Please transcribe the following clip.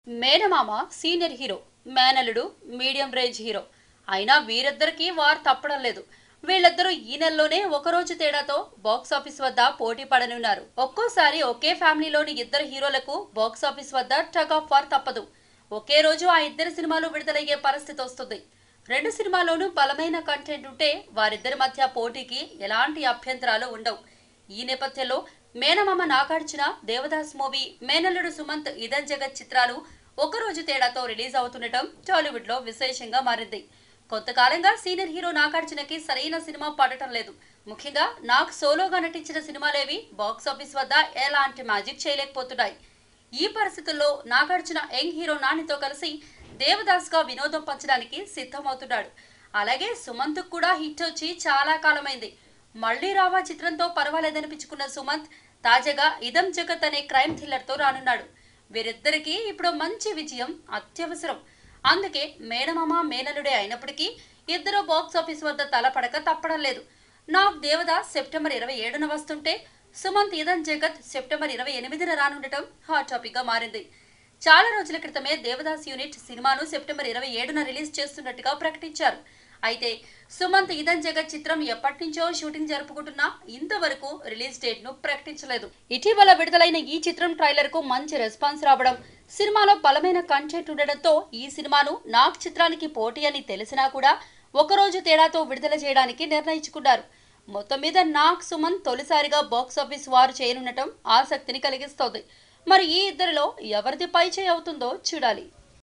మేనమామ senior hero, మేనల్లుడు medium range hero. అయినా వీరిద్దరికీ వార్ తప్పడం లేదు. వీళ్ళిద్దరూ ఈ నెలలోనే ఒకరోజు తేడాతో బాక్సాఫీస్ వద్ద పోటీ పడనున్నారు. ఒక్కోసారి ఒకే ఫ్యామిలీలోని ఇద్దరు హీరోలకు బాక్సాఫీస్ వద్ద టగ్ ఆఫ్ వార్ తప్పదు. ఒకే రోజు ఆ ఇద్దరు సినిమాలు విడుదలయ్యే పరిస్థితి వస్తుంది. రెండు సినిమాల్లోనూ బలమైన కంటెంట్ ఉంటే వారిద్దరి మధ్య పోటీకి ఎలాంటి అభ్యంతరాలు ఉండవు. ఈ నేపథ్యంలో మేనమామ నాగార్జున దేవదాస్ మూవీ, మేనల్లుడు సుమంత్ ఇదన్ జగత్ చిత్రాలు ఒకరోజు తేడాతో రిలీజ్ అవుతుండటం టాలీవుడ్ లో విశేషంగా మారింది. కొంతకాలంగా సీనియర్ హీరో నాగార్జునకి సరైన సినిమా పడటం లేదు. ముఖ్యంగా నాగ్ సోలోగా నటించిన సినిమాలేవి బాక్సాఫీస్ వద్ద ఎలాంటి మ్యాజిక్ చేయలేకపోతున్నాయి. ఈ పరిస్థితుల్లో నాగార్జున యంగ్ హీరో నానితో కలిసి దేవదాస్ గా వినోదం పంచడానికి సిద్ధమవుతున్నాడు. అలాగే సుమంత్ కూడా హిట్ వచ్చి చాలా కాలమైంది. మళ్లీ రావా చిత్రంతో పర్వాలేదనిపించుకున్న సుమంత్ తాజాగా ఇదం జగత్ అనే క్రైమ్ థ్రిల్లర్ తో రానున్నాడు. వీరిద్దరికీ ఇప్పుడు మంచి విజయం అత్యవసరం. అందుకే మేనమామ మేనలుడే అయినప్పటికీ ఇద్దరు బాక్సాఫీస్ వద్ద తలపడక తప్పడం లేదు. నాగ్ దేవదాస్ సెప్టెంబర్ 27న వస్తుంటే సుమంత్ ఇదన్ జగత్ సెప్టెంబర్ 28న రానుండటం హాట్ టాపిక్ గా మారింది. చాలా రోజుల క్రితమే దేవదాస్ యూనిట్ సినిమాను సెప్టెంబర్ 27న రిలీజ్ చేస్తున్నట్టుగా ప్రకటించారు. అయితే సుమంత్ ఇదన్ జగత్ చిత్రం ఎప్పటి నుంచో షూటింగ్ జరుపుకుంటున్నా ఇంతవరకు రిలీజ్ డేట్ ను ప్రకటించలేదు. ఇటీవల విడుదలైన ఈ చిత్రం ట్రైలర్ కు మంచి రెస్పాన్స్ రావడం, సినిమాలో బలమైన కంటెంట్ ఉండడంతో ఈ సినిమాను నాగ్ చిత్రానికి పోటీ అని తెలిసినా కూడా ఒకరోజు తేడాతో విడుదల చేయడానికి నిర్ణయించుకున్నారు. మొత్తం మీద నాగ్ సుమంత్ తొలిసారిగా బాక్సాఫీస్ వారు చేయనుండటం ఆసక్తిని కలిగిస్తోంది. మరి ఈ ఇద్దరిలో ఎవరిది పై చేయి అవుతుందో చూడాలి.